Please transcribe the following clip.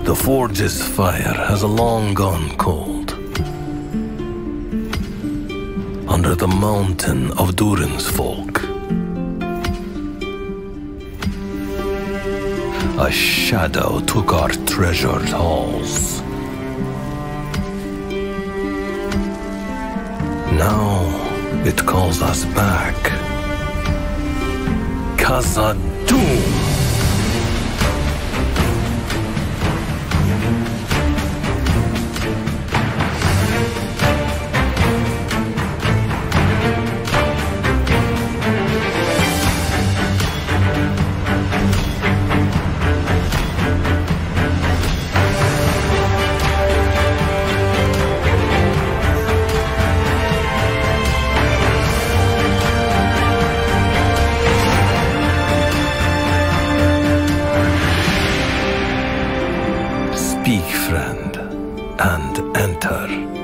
The forge's fire has long gone cold. Under the mountain of Durin's folk, a shadow took our treasured halls. Now it calls us back. Khazad-dûm! Speak, friend, and enter.